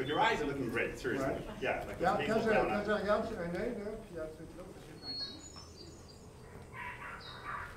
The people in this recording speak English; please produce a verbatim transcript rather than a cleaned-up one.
But your eyes are looking great, seriously. Right. Yeah, like Ja, those kan hazel ze, brown kan eyes. ze Jansen, nee, nee, ja, het loopt.